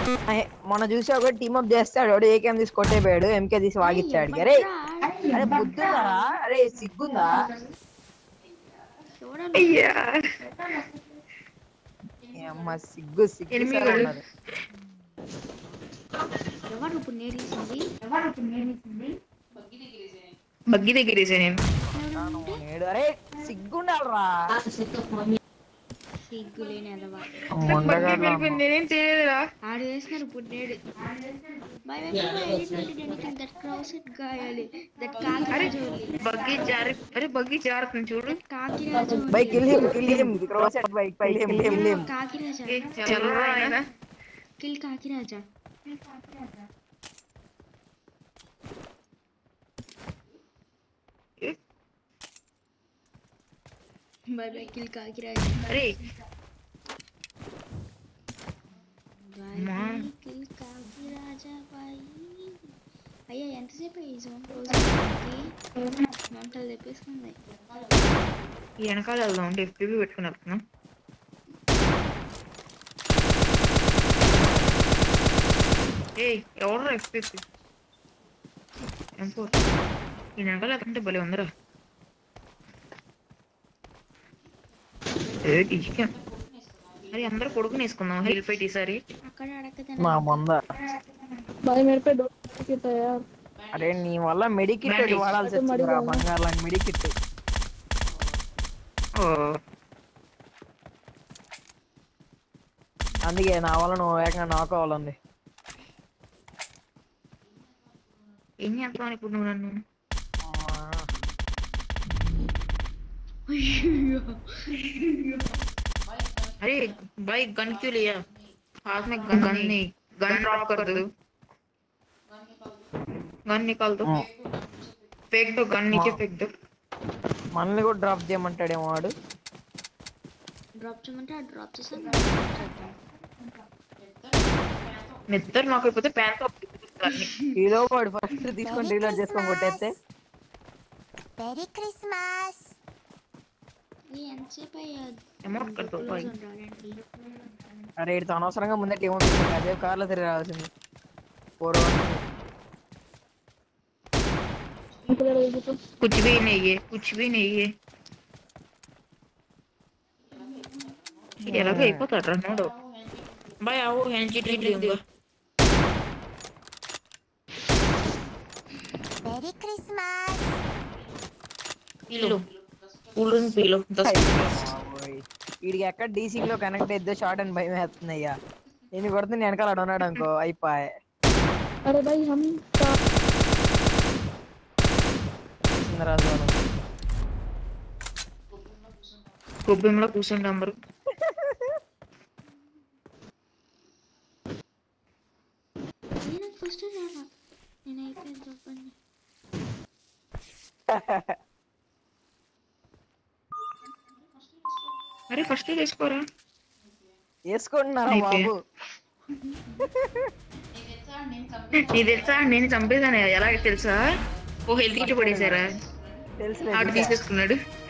మొన్న చూసి ఒక టీమ్ అప్ చేస్తాడు ఏకేం తీసి కొట్టేపోయాడు ఎంకే తీసి వాగిచ్చాడు అరే అరే బుద్ధుందా అరే సిగ్గుందా అయ్యా అమ్మ సిగ్గు సిగ్గు సార్ ఉన్నారు ఎవరు ఇప్పుడు నేరేసింది బగ్గి దగ్గరేసా నేను నేడు అరే సిగ్గుండాలరా సిగ్గు లేని అదవా నేనేం చేయలేదురా ఆడు వేస్తున్నారు ఇప్పుడు నేడు బగ్గి జారుతుంది చూడు Kakiraju bye kill him cross at bye kill him Kakiraja చల్లరా ఆయన kill Kakiraja bye bye kill Kakiraja అరే కిల్ కాకిరాజా బై అయ్యా ఎంతసేపు ఈ జోన్ మంటలు తెప్పిస్తుంది ఈ వెనకాల వెళ్దాం అంటే ఎఫ్పీబీ పెట్టుకుని వెళ్తున్నాం ఎవరు ఎఫ్పీపీ ఈ వెనకాల వెళ్తుంటే భలే ఉందిరా అది అందరూ కొడుకుని వేసుకుందాం హెల్ ఫైట్ ఈసారి అక్కడ మా మంద అరే నీ వల్ల మెడికిట్ వాడాల్సి వచ్చిందిరా బంగారం మెడికిట్ అందుకే నా వల్ల నువ్వు ఏకంగా నాకోవాలండి ఏం చేస్తావు ఇప్పుడు నువ్వు నన్ను अरे भाई गन क्यों लिया हाथ में गन नहीं गन ड्रॉप कर दो गन निकाल दो फेंक दो गन नीचे फेंक दो మనల్ని కూడా డ్రాప్ చేయమంటాడేమో వాడు డ్రాప్ చేయమంటే డ్రాప్ చేసాను నిద్ర నాకు అయిపోతే ప్యాన్ తో ఈలో వాడు ఫస్ట్ తీసుకొని రీలోడ్ చేసుకొని కొట్టేస్తే మెరీ క్రిస్మస్ ఎంతసేపు అమౌంట్ కట్టు భాయ్ అరే ఇటు అనవసరంగా ముందే టీం ఉంది అదే కార్లో తిరిగి రావాల్సింది 4-1 कुछ भी नहीं है कुछ भी नहीं है ये लगा ही पता रहा नोडो भाई आओ एनजी ड्रिंक लूंगा मेरी क्रिसमस पी लो కూల్ డ్రింక్ పీ లో 10 వీడికి ఎక్కడ డీసీ లో కనెక్ట్ అయితే షార్ట్ అండ్ భయం వేస్తుంది అయ్యా నేను కొడితే నేను వెనకాల అడున్నాడు అనుకో అయిపోయా अरे भाई हम రాజు కుబ్బెంలో కూర్చోండి అందరూ నేను ఫస్ట్ రానా నేను అయిపోయింది చెప్పండి అరే ఫస్ట్ వేసుకోరా వేసుకుంటున్నారా బాబు ఇది తెలుసా నేను చంపేదాను ఎలా తెలుసా ఓ హెల్త్ కిట్ పడేసారా తెలుసు ఆడు తీసేసుకున్నాడు